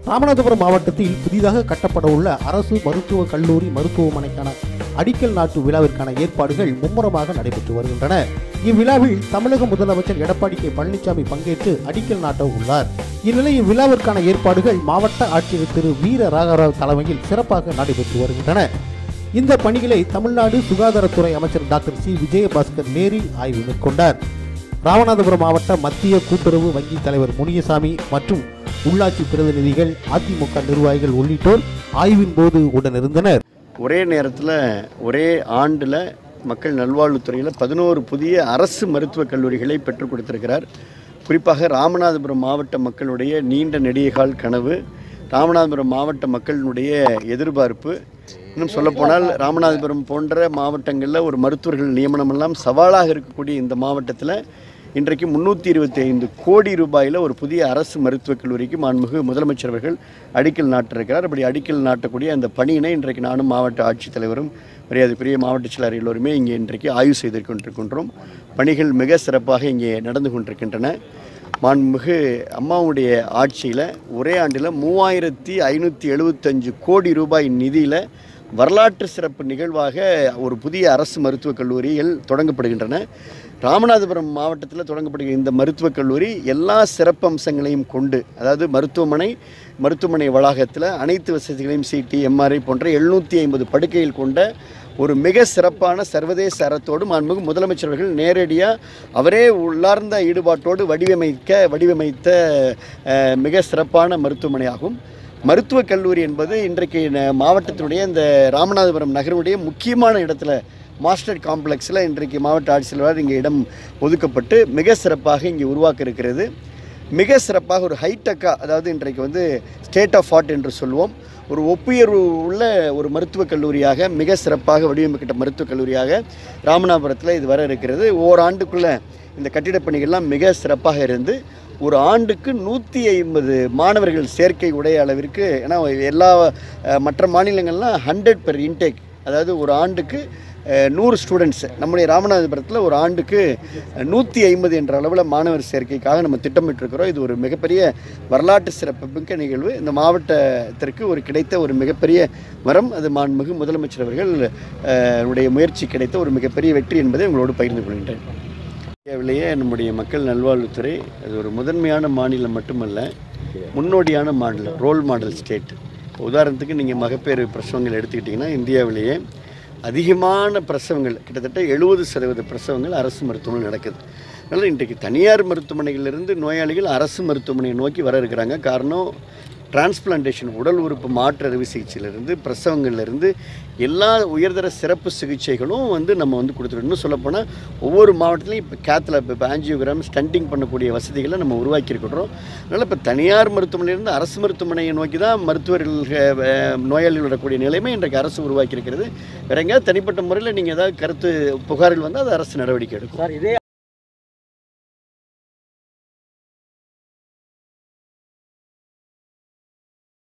ராமநாதபுரம் மாவட்டத்தில் புதிதாக கட்டப்பட உள்ள அரசு மருத்துவக் கல்லூரி மருத்துவமனைக்கான அடிக்கல் நாட்டு விழாவிற்கான ஏற்பாடுகள் மும்முரமாக நடைபெற்று வருகின்றன. இவ்விழாவில் தமிழக முதலமைச்சர் எடப்பாடி கே பழனிசாமி பங்கேற்று அடிக்கல் நாட்ட உள்ளார். இந்நிலையில் விழாவிற்கான ஏற்பாடுகள் மாவட்ட ஆட்சியர் திரு வீர ராகவராவ் தலைமையில் சிறப்பாக நடைபெற்று வருகின்றன. இந்த பணிகளை தமிழ்நாடு சுகாதாரத்துறை அமைச்சர் டாக்டர் சி விஜயபாஸ்கர் நேரில் ஆய்வு மேற்கொண்டார். ராமநாதபுரம் மாவட்ட மத்திய கூட்டுறவு வங்கி தலைவர் முனியசாமி மற்றும் உள்ளாட்சி பிரதிநிதிகள், அதிமுக நிர்வாகிகள் உள்ளிட்டோர் ஆய்வின் போது உடனிருந்தனர். ஒரே நேரத்தில் ஒரே ஆண்டில் மக்கள் நல்வாழ்வுத்துறையில் 11 புதிய அரசு மருத்துவக் கல்லூரிகளை பெற்றுக் கொடுத்திருக்கிறார். குறிப்பாக ராமநாதபுரம் மாவட்ட மக்களுடைய நீண்ட நெடியகால் கனவு, ராமநாதபுரம் மாவட்ட மக்களினுடைய எதிர்பார்ப்பு. இன்னும் சொல்லப்போனால் ராமநாதபுரம் போன்ற மாவட்டங்களில் ஒரு மருத்துவர்கள் நியமனமெல்லாம் சவாலாக இருக்கக்கூடிய இந்த மாவட்டத்தில் இன்றைக்கு 325 கோடி ரூபாயில் ஒரு புதிய அரசு மருத்துவக் கல்லூரிக்கு மாண்புமிகு முதலமைச்சர் அவர்கள் அடிக்கல் நாட்டிருக்கிறார். அப்படி அடிக்கல் நாட்டக்கூடிய அந்த பணியினை இன்றைக்கு நானும் மாவட்ட ஆட்சித்தலைவரும் மரியாதைக்குரிய மாவட்ட செயலர் எல்லோருமே இங்கே இன்றைக்கு ஆய்வு செய்து கொண்டிருக்கின்றோம். பணிகள் மிக சிறப்பாக இங்கே நடந்து கொண்டிருக்கின்றன. மாண்புமிகு அம்மாவுடைய ஆட்சியில் ஒரே ஆண்டில் 3575 கோடி ரூபாய் நிதியில் வரலாற்று சிறப்பு நிகழ்வாக ஒரு புதிய அரசு மருத்துவக் கல்லூரிகள் தொடங்கப்படுகின்றன. ராமநாதபுரம் மாவட்டத்தில் தொடங்கப்படுகிற இந்த மருத்துவக் கல்லூரி எல்லா சிறப்பு அம்சங்களையும் கொண்டு, அதாவது மருத்துவமனை வளாகத்தில் அனைத்து வசதிகளையும் சிடி, எம்ஆர்ஐ போன்ற 750 படுக்கைகள் கொண்ட ஒரு மிக சிறப்பான சர்வதேச தரத்தோடு மாண்புமிகு முதலமைச்சர்கள் நேரடியாக அவரே உள்ளார்ந்த ஈடுபாட்டோடு வடிவமைத்த மிக சிறப்பான மருத்துவமனையாகும். மருத்துவக் கல்லூரி என்பது இன்றைக்கு மாவட்டத்தினுடைய இந்த ராமநாதபுரம் நகருடைய முக்கியமான இடத்துல மாஸ்டர் காம்ப்ளெக்ஸில் இன்றைக்கு மாவட்ட ஆட்சியர் இங்கே இடம் ஒதுக்கப்பட்டு மிக சிறப்பாக இங்கே உருவாக்க இருக்கிறது. மிக சிறப்பாக ஒரு ஹைடெக்காக, அதாவது இன்றைக்கு ஸ்டேட் ஆஃப் ஆர்ட் என்று சொல்லுவோம், ஒரு ஒப்புயர்வு உள்ள ஒரு மருத்துவக் கல்லூரியாக மிக சிறப்பாக வடிவமைக்கப்பட்ட மருத்துவக் கல்லூரியாக ராமநாதபுரத்தில் இது வர இருக்கிறது. ஓராண்டுக்குள்ளே இந்த கட்டிடப் பணிகள்லாம் மிக சிறப்பாக இருந்து ஒரு ஆண்டுக்கு 150 மாணவர்கள் சேர்க்கை உடைய அளவிற்கு, ஏன்னா எல்லா மற்ற மாநிலங்கள்லாம் 100 பெர் இன்டேக், அதாவது ஒரு ஆண்டுக்கு 100 ஸ்டூடெண்ட்ஸ். நம்முடைய ராமநாதபுரத்தில் ஒரு ஆண்டுக்கு 150 என்ற அளவில் மாணவர் சேர்க்கைக்காக நம்ம திட்டமிட்டிருக்கிறோம். இது ஒரு மிகப்பெரிய வரலாற்று சிறப்புமிக்க நிகழ்வு. இந்த மாவட்டத்திற்கு ஒரு கிடைத்த ஒரு மிகப்பெரிய வரம். அது மாண்புமிகு முதலமைச்சர் அவர்கள் உடைய முயற்சி கிடைத்த ஒரு மிகப்பெரிய வெற்றி என்பதை உங்களோடு பகிர்ந்து கொள்கின்றேன். இந்தியாவிலேயே நம்முடைய மக்கள் நல்வாழ்வுத்துறை அது ஒரு முதன்மையான மாநிலம் மட்டுமல்ல, முன்னோடியான மாநிலம், ரோல் மாடல் ஸ்டேட். உதாரணத்துக்கு நீங்கள் மகப்பேறு பிரசவங்கள் எடுத்துக்கிட்டிங்கன்னா இந்தியாவிலேயே அதிகமான பிரசவங்கள், கிட்டத்தட்ட 70% பிரசவங்கள் அரசு மருத்துவமனையில் நடக்குது. அதனால் இன்றைக்கு தனியார் மருத்துவமனைகளிலிருந்து நோயாளிகள் அரசு மருத்துவமனையை நோக்கி வர இருக்கிறாங்க. காரணம், டிரான்ஸ்பிளான்டேஷன், உடல் உறுப்பு மாற்று அறுவை சிகிச்சையிலிருந்து பிரசவங்கள்லேருந்து எல்லா உயர்தர சிறப்பு சிகிச்சைகளும் நம்ம கொடுத்துருக்கோம். இன்னும் சொல்லப்போனால் ஒவ்வொரு மாவட்டத்திலையும் இப்போ கேத்லாப், இப்போ ஆஞ்சியோகிராம், ஸ்டண்டிங் பண்ணக்கூடிய வசதிகளை நம்ம உருவாக்கியிருக்கிறோம். அதனால் இப்போ தனியார் மருத்துவமனையிலிருந்து அரசு மருத்துவமனையை நோக்கி தான் மருத்துவர்கள் நோயாளிகள் வரக்கூடிய நிலைமை இன்றைக்கு அரசு உருவாக்கியிருக்கிறது. வேற எங்கேயாவது தனிப்பட்ட முறையில் நீங்கள் ஏதாவது கருத்து புகார்கள் வந்தால் அது அரசு நடவடிக்கை எடுக்கும்.